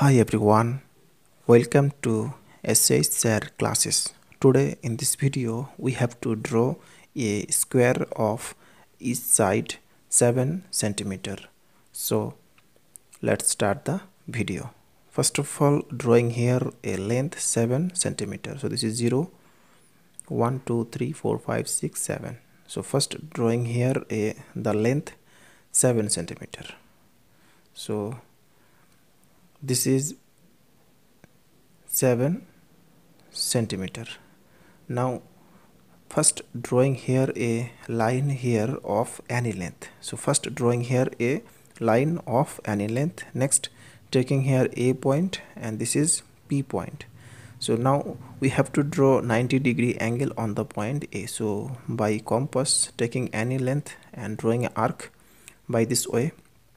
Hi everyone, welcome to SHSIR classes. Today in this video we have to draw a square of each side 7 centimeter. So let's start the video. First of all, drawing here a length 7 centimeter. So this is 0, 1, 2, 3, 4, 5, 6, 7. So first drawing here the length 7 centimeter. So this is 7 centimeter. Now first drawing here a line here of any length. So first drawing here a line of any length. Next taking here a point and this is p point. So now we have to draw 90-degree angle on the point A. So by compass taking any length and drawing an arc by this way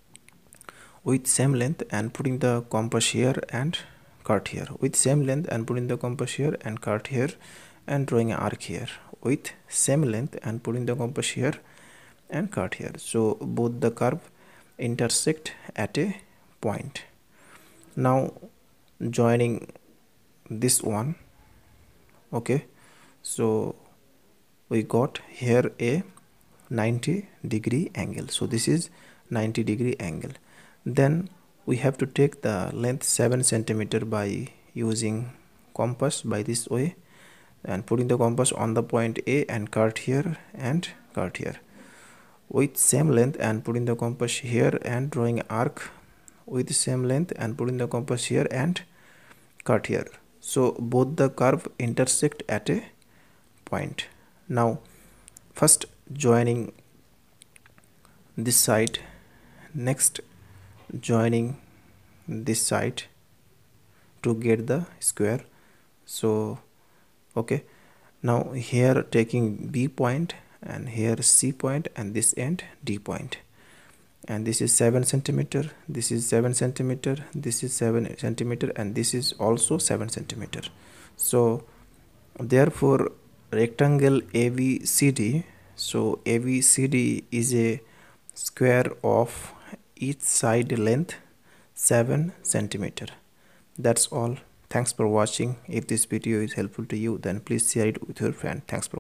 with same length and putting the compass here and cut here, with same length and putting the compass here and cut here, and drawing an arc here with same length and putting the compass here and cut here. So both the curve intersect at a point. Now joining this one, okay, so we got here a 90-degree angle. So this is 90-degree angle. Then we have to take the length 7 centimeter by using compass by this way and putting the compass on the point A and cut here and cut here with same length and putting the compass here and drawing arc with same length and putting the compass here and cut here. So both the curve intersect at a point. Now first joining this side, next joining this side to get the square. So okay, now here taking B point and here C point and this end D point, and this is 7 centimeter, this is 7 centimeter, this is 7 centimeter, and this is also 7 centimeter. So therefore rectangle ABCD, so ABCD is a square of each side length 7 centimeter. That's all. Thanks for watching. If this video is helpful to you, then please share it with your friend. Thanks for